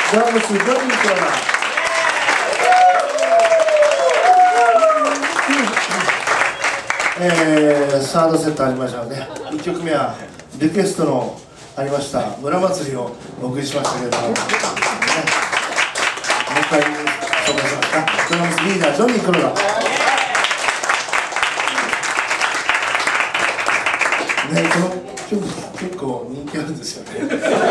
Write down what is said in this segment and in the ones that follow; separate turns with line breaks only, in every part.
ドラムスジョニー黒田。サードセットありましたので、1曲目はリクエストのありました村祭りをお送りしましたけれども、もう一回紹介しますか。ドラムスリーダージョニー黒田。ね、この曲結構人気あるんですよね。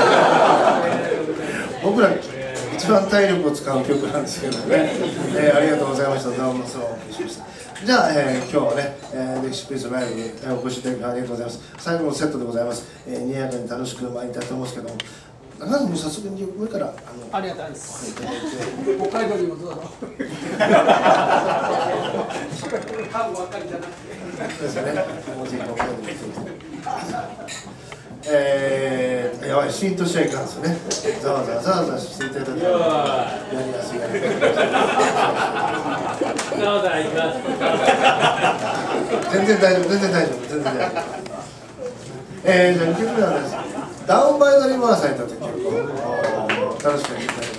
僕ら一番体力を使う曲なんですけどね、ありがとうございました。どうもそうお送りしました。じゃあ、今日はね、ディキシープリンスライブにお越しいただきありがとうございます。最後のセットでございます。にやかに楽しく参りたいと思うんですけども、中田さんも早速2曲目から
ありがとうございます。北海道にもどうぞ。多分ばっかりじゃなくて。
ですよね。もうぜひ北海道に来てやばい、シーンとしちゃいかんですよね。ざわざわざわざわしていただいてやりやすいやりやすい。全然大丈夫、全然大丈夫、全然大丈夫。じゃあ2曲目はです。ダウンバイザリバーサイドという曲を楽しくやっていただきます。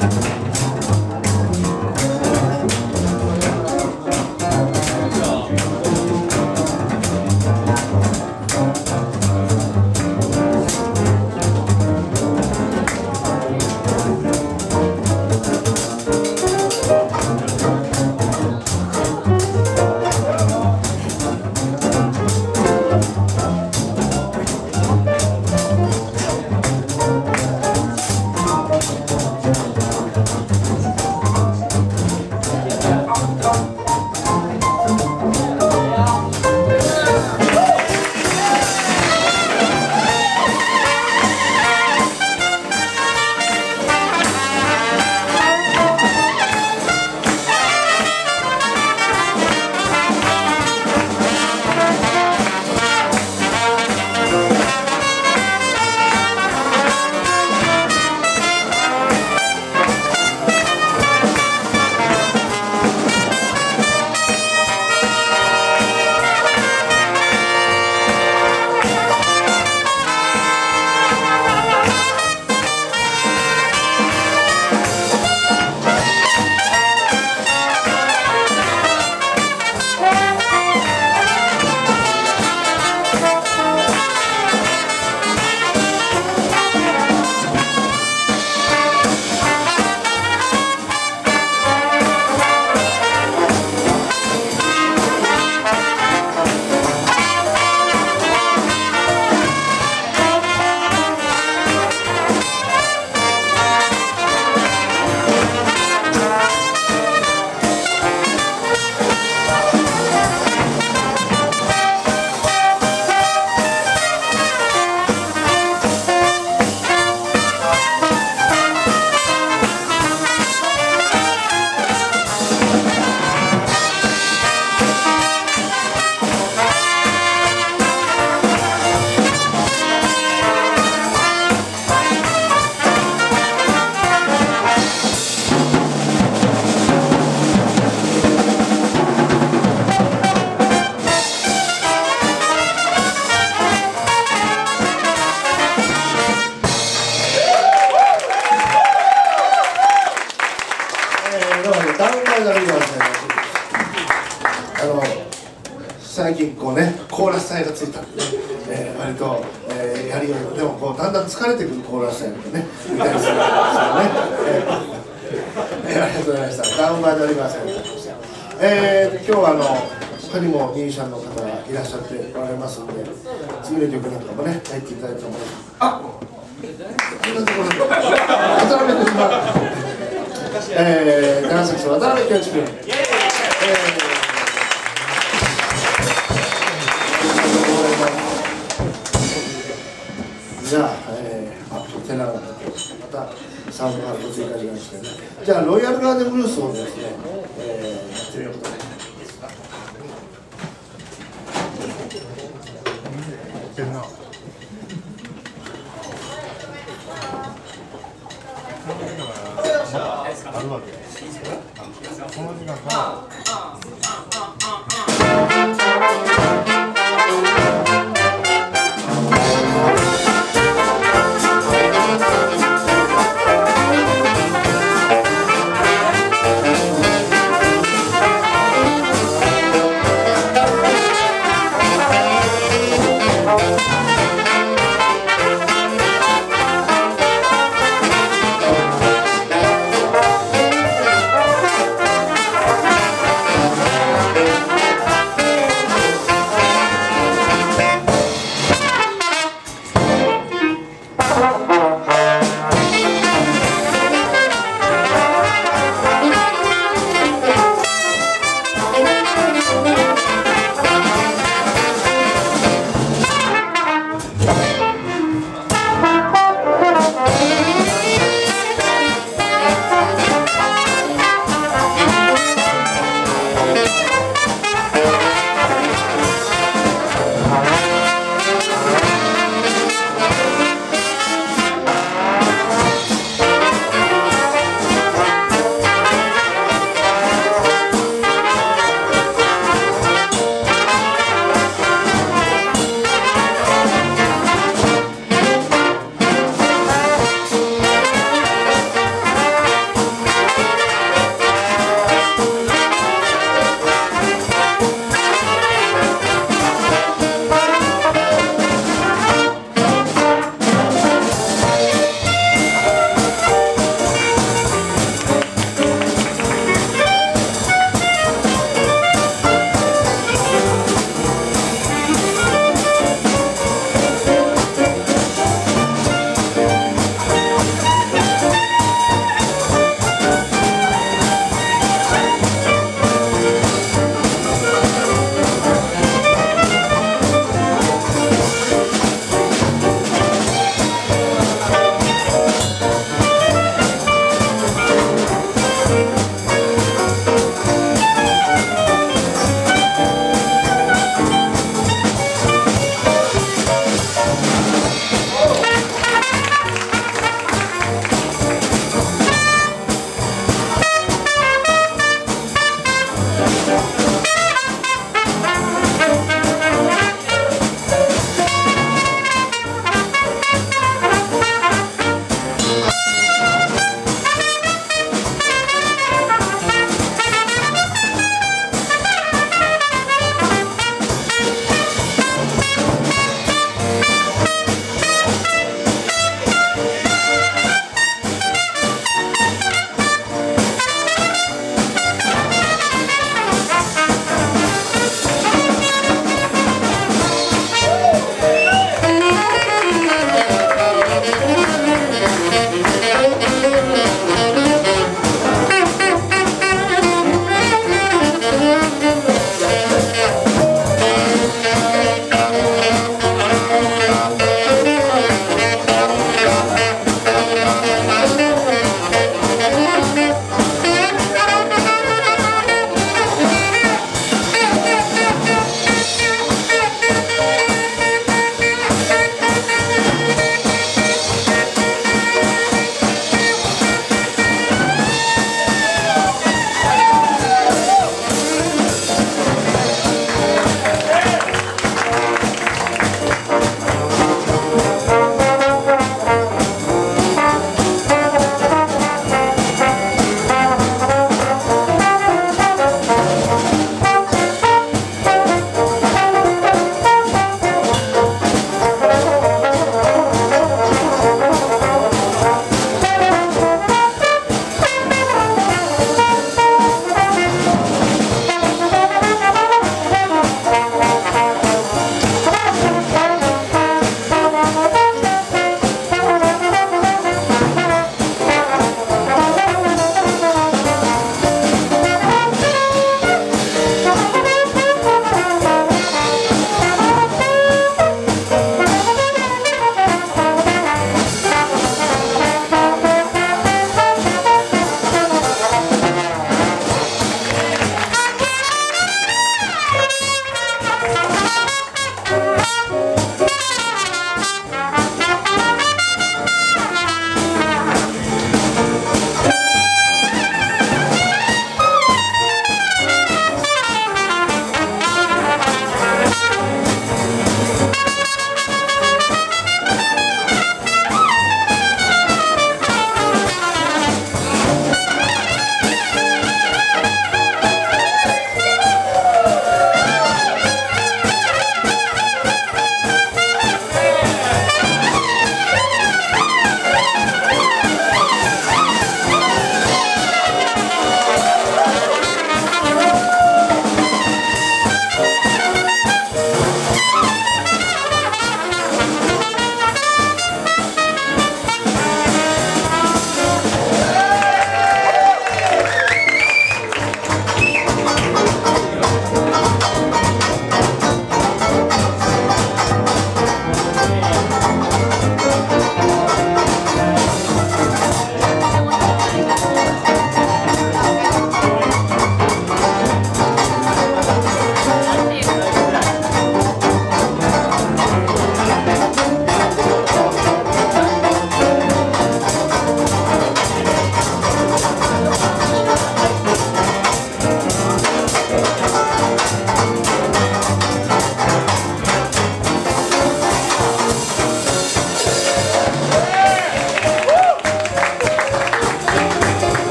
最近こうねコーラス隊がついたんでね、割と、やりようでもこうだんだん疲れてくるコーラス隊がねいたりするんですよね、ありがとうございました。ダウンバーでおりません。今日は他にもミュージシャンの方がいらっしゃっておられますので、次の曲なんかもね入っていただいたと思います。あ、こんなところで渡辺君が長崎市渡辺恭一君、じゃあ、テナーがまたサウンドがご追加しましてね。じゃあロイヤルガーデンブルースをですね、やってみようと思います。あるわけですか。この時間から。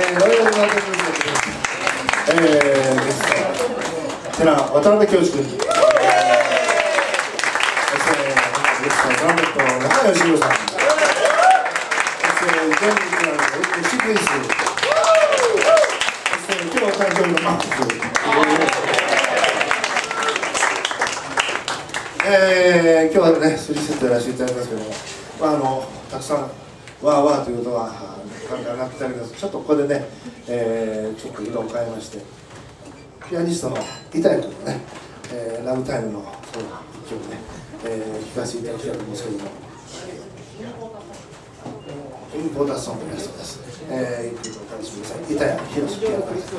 テナー渡辺恭二君、そしてゲストトランペット中吉弘さん、そしてジョニー黒田ディキシープリンス、そして今日お誕生日のマックス、今日はね3セットやらせていただきますけども、たくさんわーわーという音が上がってたります。ちょっとここでね、ちょっと色を変えまして、ピアニストの板谷君のね、ラブタイムの一曲ね、聴かせていただきたいと思うんですけども、インポーターソングの人です。一曲お楽しみください。板谷弘ピアノでございます。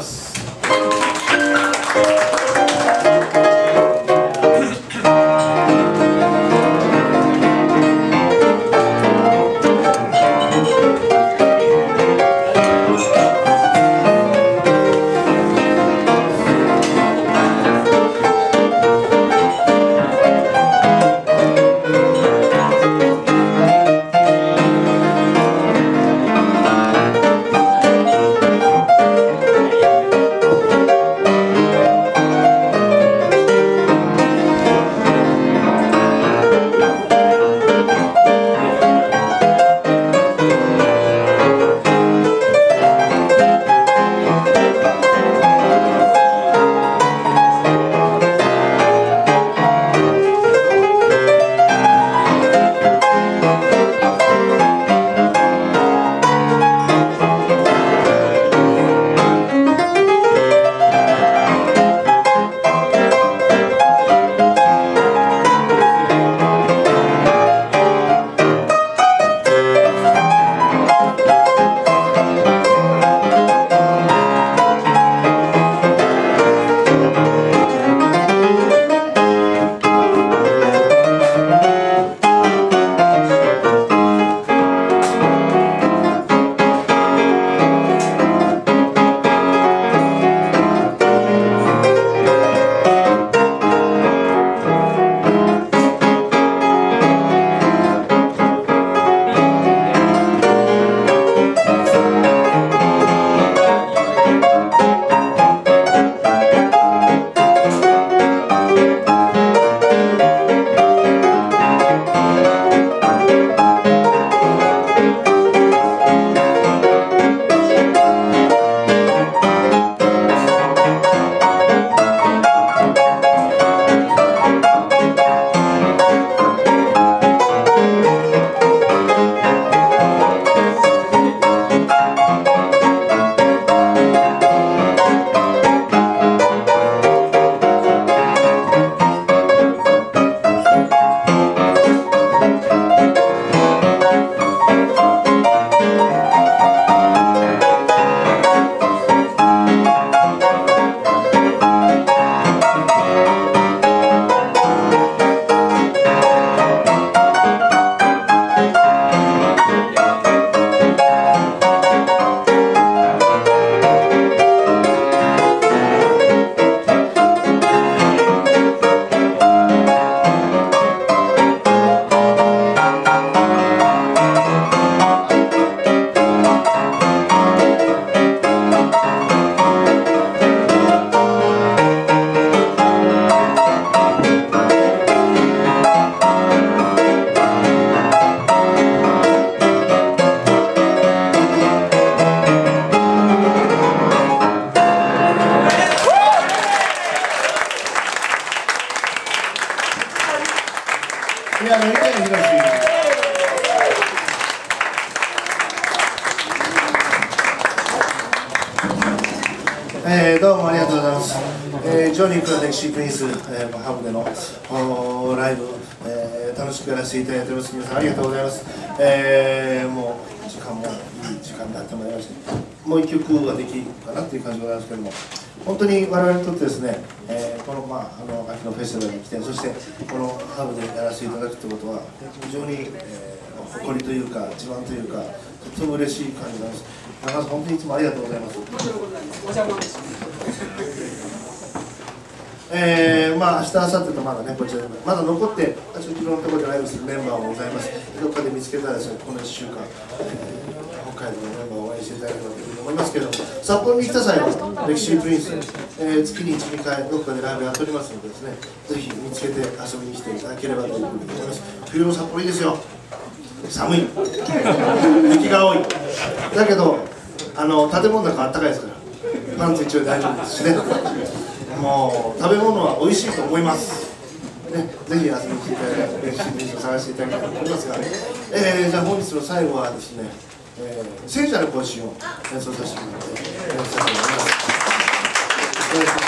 どうもありがとうございます。ジョニー黒田ディキシープリンス、ハブでのライブ、楽しくやらせていただいております。皆さんありがとうございます。もう時間もいい時間になってまいりまして、もう一曲はできるかなっていう感じでございますけれども、本当に我々にとってですね、この、秋のフェスティバルに来て、そしてこのハブでやらせていただくということは非常に、誇りというか自慢というか、とても嬉しい感じなんです。中田さん、本当にいつもありがとうございます。
お邪魔です。
明日、明後日とまだね、こちらでまだ残って、ちょっといろんなところでライブするメンバーもございます。どっかで見つけたらですね、この1週間、北海道のメンバーを応援ししていただければというふうに思いますけれども、札幌に来た際はデキシープリンス、月に 1,2 回どこかでライブやっておりますのでですね、ぜひ見つけて遊びに来ていただければというふうに思います。冬の札幌いいですよ。寒い雪が多いだけど建物の中あったかいですからパンツ一応大丈夫ですしね、もう食べ物は美味しいと思いますね、ぜひ遊びに来ていただいて、デキシープリンスを探していただきたいと思いますが、じゃあ本日の最後はですね、聖者の行進を演奏させてもらって演奏したいと思います。よろしくお願いします。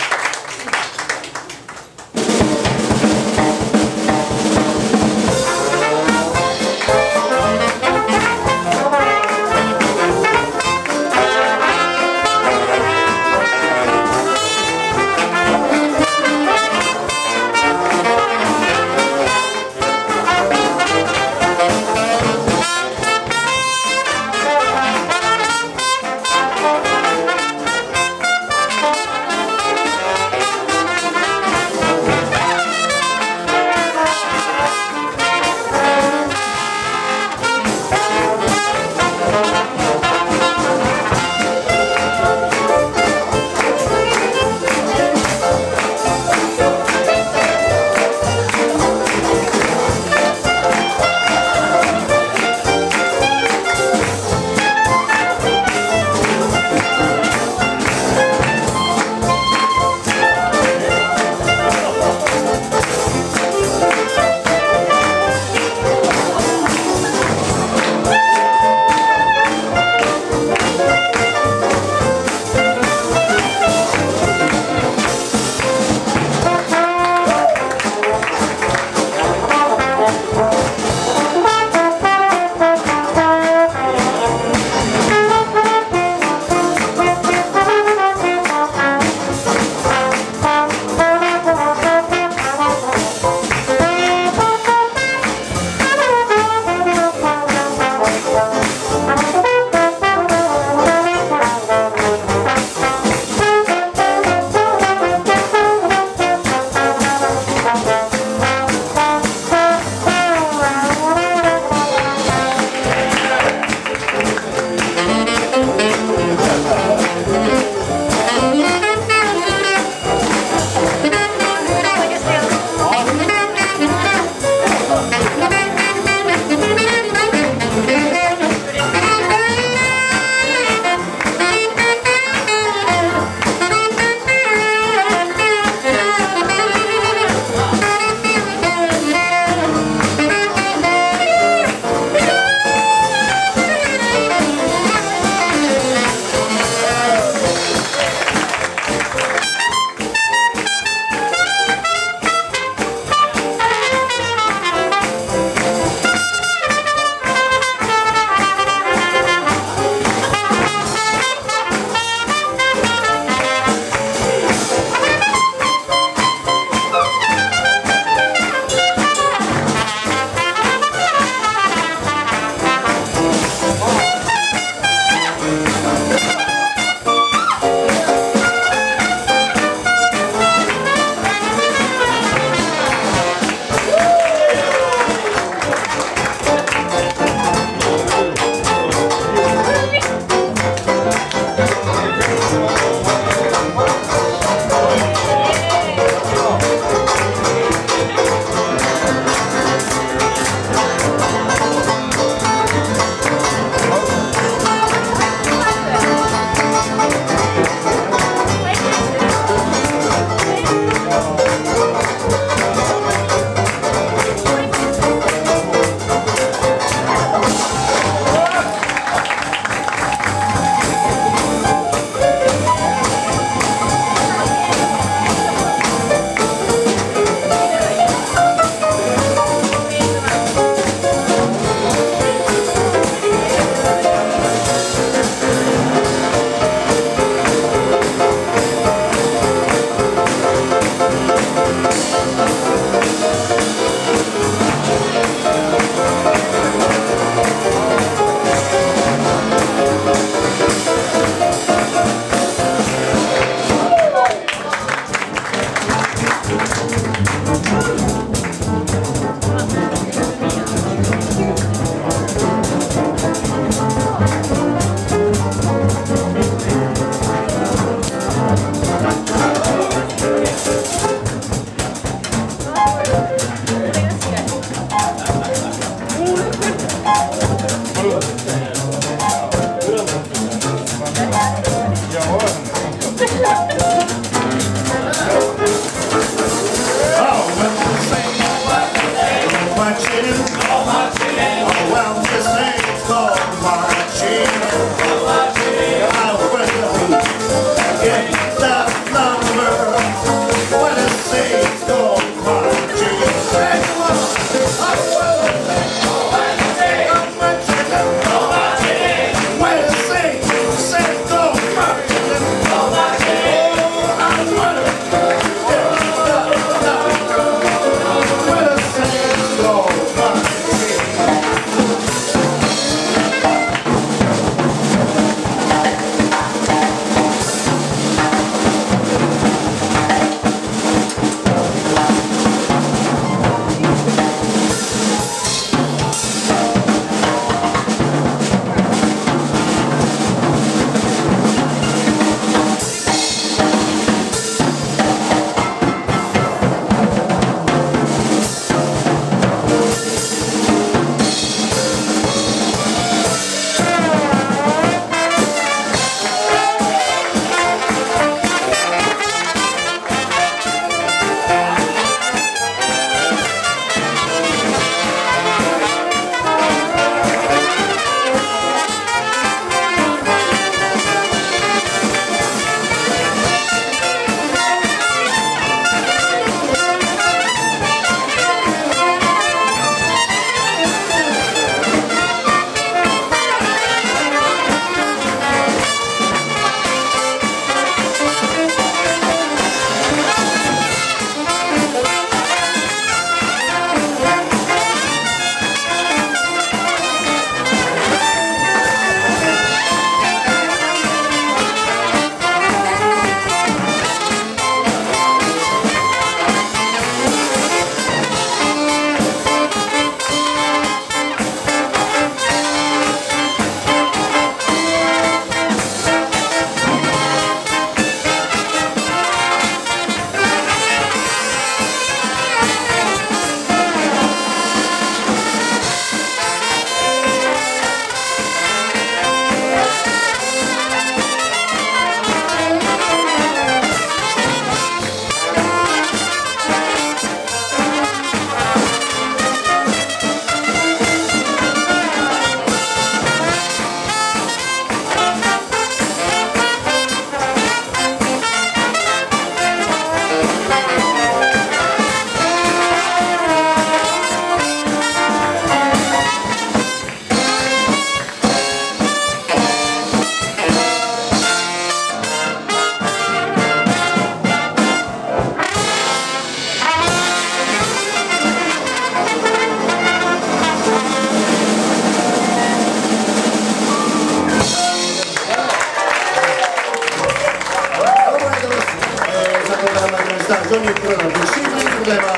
ジョニー黒田ディキシープリンスでございます。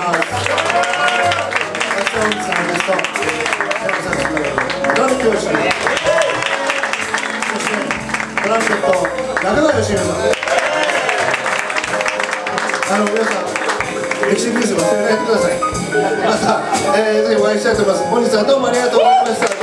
本日のゲスト、渡辺恭二、そしてトランペット中川喜弘さん。皆さん、ディキシープリンス忘れないでください。また、ぜひお会いしたいと思います。本日はどうもありがとうございました。